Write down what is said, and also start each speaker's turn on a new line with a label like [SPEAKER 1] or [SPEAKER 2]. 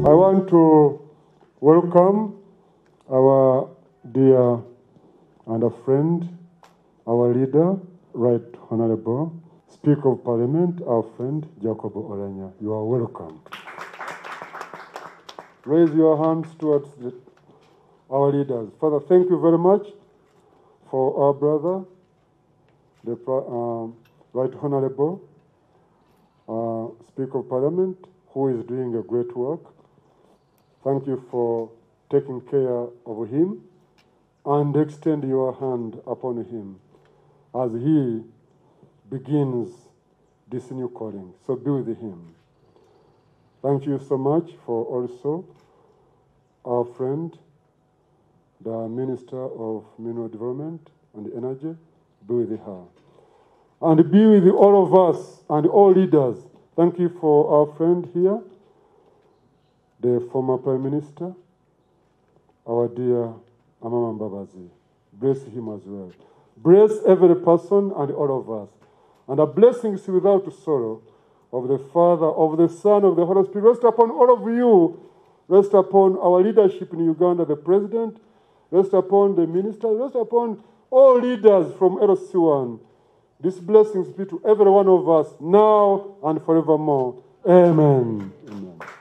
[SPEAKER 1] I want to welcome our dear and a friend, our leader, Right Honorable Speaker of Parliament, our friend Jacob Oulanyah. You are welcome. Raise your hands towards our leaders. Father, thank you very much for our brother, the Right Honorable Speaker of Parliament, who is doing a great work. Thank you for taking care of him and extend your hand upon him as he begins this new calling. So be with him. Thank you so much for also our friend, the Minister of Mineral Development and Energy. Be with her. And be with all of us and all leaders. Thank you for our friend here, the former Prime Minister, our dear Amama Mbabazi. Bless him as well. Bless every person and all of us. And the blessings without sorrow of the Father, of the Son, of the Holy Spirit rest upon all of you. Rest upon our leadership in Uganda, the President. Rest upon the ministers. Rest upon all leaders from LC1. These blessings be to every one of us now and forevermore. Amen. Amen.